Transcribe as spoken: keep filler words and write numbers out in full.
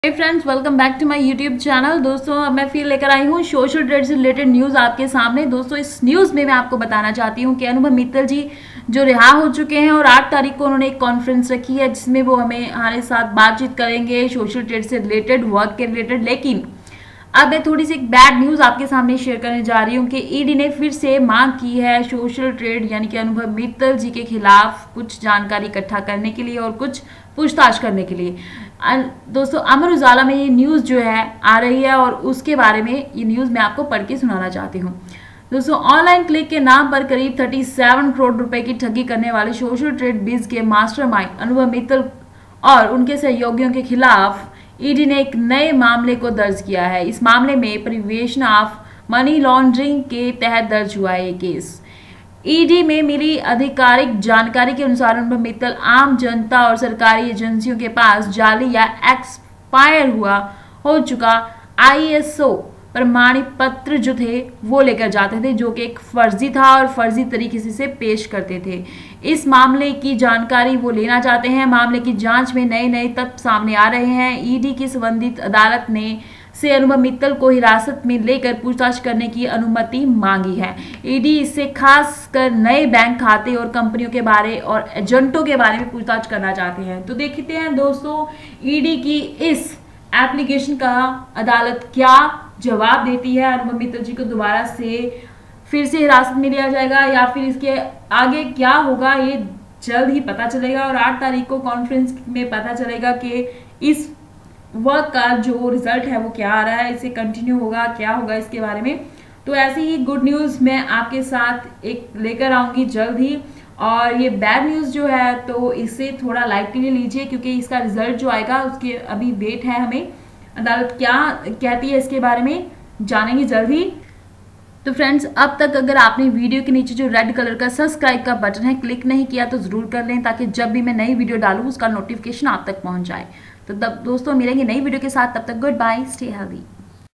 Hey friends, welcome back to my YouTube channel. दोस्तों, अब मैं फिर लेकर आई हूँ सोशल ट्रेड से रिलेटेड न्यूज़ आपके सामने। दोस्तों, इस न्यूज़ में मैं आपको बताना चाहती हूँ कि अनुभव मित्तल जी जो रिहा हो चुके हैं और आठ तारीख को उन्होंने एक कॉन्फ्रेंस रखी है जिसमें वो हमें हमारे साथ बातचीत करेंगे सोशल ट्रेड से रिलेटेड, वर्क के रिलेटेड। लेकिन अब मैं थोड़ी सी एक बैड न्यूज़ आपके सामने शेयर करने जा रही हूँ कि ईडी ने फिर से मांग की है सोशल ट्रेड यानी कि अनुभव मित्तल जी के खिलाफ कुछ जानकारी इकट्ठा करने के लिए और कुछ पूछताछ करने के लिए। दोस्तों, अमर उजाला में ये न्यूज़ जो है आ रही है और उसके बारे में ये न्यूज़ मैं आपको पढ़ के सुनाना चाहती हूँ। दोस्तों, ऑनलाइन क्लिक के नाम पर करीब सैंतीस करोड़ रुपए की ठगी करने वाले सोशल ट्रेड बिज के मास्टरमाइंड अनुभव मित्तल और उनके सहयोगियों के खिलाफ ईडी ने एक नए मामले को दर्ज किया है। इस मामले में प्रिवेशन ऑफ मनी लॉन्ड्रिंग के तहत दर्ज हुआ है ये केस। ईडी में मिली आधिकारिक जानकारी के अनुसार अनुभव मित्तल आम जनता और सरकारी एजेंसियों के पास जाली या एक्सपायर हुआ हो चुका आईएसओ प्रमाणित पत्र जो थे वो लेकर जाते थे, जो कि एक फर्जी था और फर्जी तरीके से इसे पेश करते थे। इस मामले की जानकारी वो लेना चाहते हैं। मामले की जांच में नए नए तथ्य सामने आ रहे हैं। ईडी की संबंधित अदालत ने से अनुभव मित्तल को हिरासत में लेकर पूछताछ करने की अनुमति मांगी है। ईडी इससे खास कर नए बैंक खाते और कंपनियों के बारे और एजेंटों के बारे में पूछताछ करना चाहते हैं। तो देखते हैं दोस्तों, ईडी की इस एप्लीकेशन का अदालत क्या जवाब देती है। अनुभव मित्तल जी को दोबारा से फिर से हिरासत में लिया जाएगा या फिर इसके आगे क्या होगा ये जल्द ही पता चलेगा और आठ तारीख को कॉन्फ्रेंस में पता चलेगा कि इस वर्क का जो रिजल्ट है वो क्या आ रहा है, इसे कंटिन्यू होगा क्या होगा इसके बारे में। तो ऐसी ही गुड न्यूज़ मैं आपके साथ एक लेकर आऊंगी जल्द ही। और ये बैड न्यूज़ जो है तो इसे थोड़ा लाइटली लीजिए क्योंकि इसका रिजल्ट जो आएगा उसके अभी वेट है। हमें अदालत क्या कहती है इसके बारे में जानेंगे जल्द ही। तो फ्रेंड्स, अब तक अगर आपने वीडियो के नीचे जो रेड कलर का सब्सक्राइब का बटन है क्लिक नहीं किया तो जरूर कर लें ताकि जब भी मैं नई वीडियो डालूं उसका नोटिफिकेशन आप तक पहुंच जाए। तो तब दोस्तों मिलेंगे नई वीडियो के साथ, तब तक गुड बाय, स्टे हेल्दी।